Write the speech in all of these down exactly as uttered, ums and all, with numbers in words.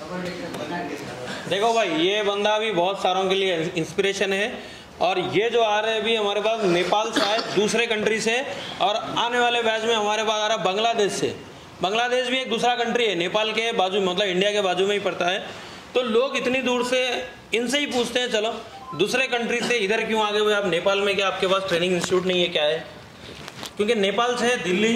देखो भाई, ये बंदा भी बहुत सारों के लिए इंस्पिरेशन है। और ये जो आ रहे हैं अभी हमारे पास नेपाल से आए, दूसरे कंट्री से, और आने वाले बैच में हमारे पास आ रहा है बांग्लादेश से। बांग्लादेश भी एक दूसरा कंट्री है, नेपाल के बाजू, मतलब इंडिया के बाजू में ही पड़ता है। तो लोग इतनी दूर से इनसे ही पूछते हैं, चलो दूसरे कंट्री से इधर क्यों आ गए हुए आप नेपाल में, क्या आपके पास ट्रेनिंग इंस्टीट्यूट नहीं है, क्या है? क्योंकि नेपाल से दिल्ली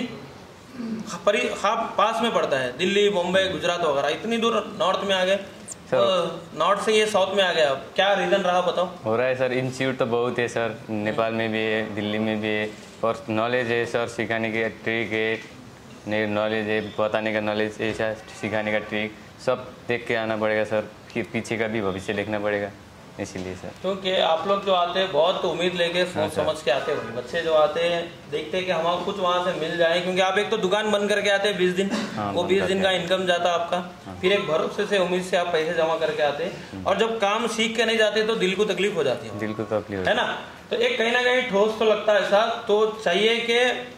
परी हाँ पास में पड़ता है, दिल्ली, मुंबई, गुजरात वगैरह, इतनी दूर नॉर्थ में आ गए, तो नॉर्थ से ये साउथ में आ गया। अब क्या रीज़न रहा बताओ? हो रहा है सर, इंस्टीट्यूट तो बहुत है सर, नेपाल में भी है, दिल्ली में भी है, और नॉलेज है सर, सिखाने की ट्रिक है, नॉलेज है, बताने का नॉलेज, ऐसा सिखाने का ट्रिक सब देख के आना पड़ेगा सर, कि पीछे का भी भविष्य देखना पड़ेगा, इसीलिए सर। क्योंकि आप लोग जो आते हैं बहुत उम्मीद लेके सोच हाँ समझ के आते हैं। बच्चे जो आते हैं देखते हैं कि हमारा कुछ वहाँ से मिल जाए, क्योंकि आप एक तो दुकान बंद करके आते हैं बीस दिन, हाँ, वो बीस दिन का इनकम जाता आपका, हाँ। फिर एक भरोसे से उम्मीद से आप पैसे जमा करके आते हैं, और जब काम सीख के नहीं जाते तो दिल को तकलीफ हो जाती है, दिल को तकलीफ है ना। तो एक कहीं ना कहीं ठोस तो लगता है ऐसा, तो चाहिए कि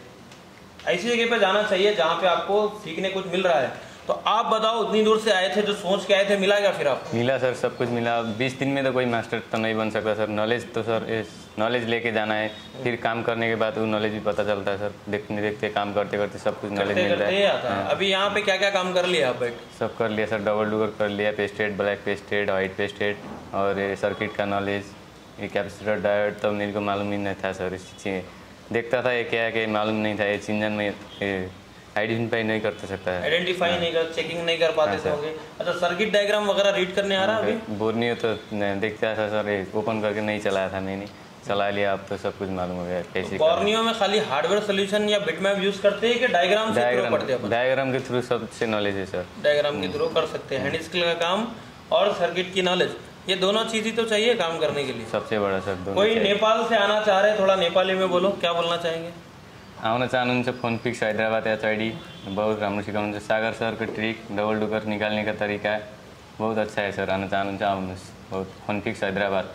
ऐसी जगह पे जाना चाहिए जहाँ पे आपको सीखने कुछ मिल रहा है। तो आप बताओ, उतनी दूर से आए थे, जो सोच के आए थे, मिला क्या फिर आपको? मिला सर, सब कुछ मिला। बीस दिन में तो कोई मास्टर तो नहीं बन सकता सर, नॉलेज तो सर नॉलेज लेके जाना है, फिर काम करने के बाद वो नॉलेज भी पता चलता है सर, देखते देखते काम करते करते सब कुछ नॉलेज मिलता है। हाँ। अभी यहाँ पे क्या क्या काम कर लिया आप? बैठ सब कर लिया सर, डबल डुगर कर लिया, pasted, black pasted, white pasted, और सर्किट का नॉलेज, ये कैपेसिटर, डायोड तो मेरे को मालूम ही नहीं था सर। इस चीज़ देखता था ये क्या है कि मालूम नहीं था, ये इंजन में आइडेंटिफाई नहीं कर सकता है, आइडेंटिफाई हाँ। नहीं कर, चेकिंग नहीं कर पाते थे होंगे। अच्छा, सर्किट डायग्राम वगैरह रीड करने आ रहा है अभी? बोर्नियो तो देखता था सर, ओपन करके नहीं चलाया था मैंने, चला लिया, अब तो सब कुछ मालूम हो गया कैसे। बोर्नियो में खाली हार्डवेयर सोल्यूशन या बिटमैप यूज करते हैं कि डायग्राम से थ्रू पढ़ते हैं? डायग्राम के थ्रू सबसे नॉलेज है सर, डायग्राम के थ्रू कर सकते हैं। हैंड स्किल का काम और सर्किट की नॉलेज, ये दोनों चीज ही तो चाहिए काम करने के लिए, सबसे बड़ा सर। कोई नेपाल से आना चाह रहे, थोड़ा नेपाली में बोलो, क्या बोलना चाहेंगे? आउन चाहनुहुन्छ फोन फिक्स हैदराबाद एचआईडी, बहुत राम्रो सिकाउनुहुन्छ। सागर सर को ट्रिक, डबल डुकर निकालने का तरीका बहुत अच्छा है सर, आना चाहनुहुन्छ आउनुहोस्, बहुत फोन फिक्स हैदराबाद।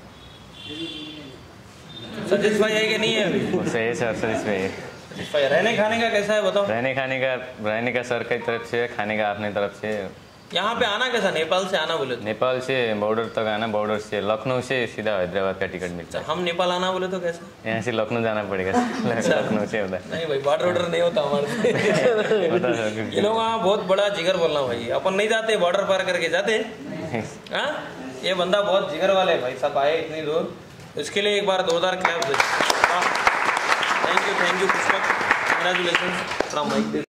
सेटिस्फाई है कि नहीं है अभी? सही है सर, सेटिस्फाई है। रहने खाने का कैसा है बताओ? रहने खाने का रहने का सर की तरफ से, खाने का अपनी तरफ से। यहाँ पे आना कैसा? नेपाल से आना बोले तो? नेपाल से बॉर्डर तक आना, बॉर्डर से लखनऊ से सीधा हैदराबाद का टिकट मिलता है। हम नेपाल आना बोले तो कैसा? यहाँ से लखनऊ जाना पड़ेगा, लखनऊ से होता है। नहीं भाई, बॉर्डर ऑर्डर नहीं होता हमारे। ये लोग वहाँ बहुत बड़ा जिगर बोलना भाई, अपन नहीं जाते बॉर्डर पार करके जाते। हाँ, ये बंदा बहुत जिगर वाले भाई साहब, आए इतनी दूर, इसके लिए एक बार जोरदार क्लैप दे। Thank you, thank you Pushpak, congratulation.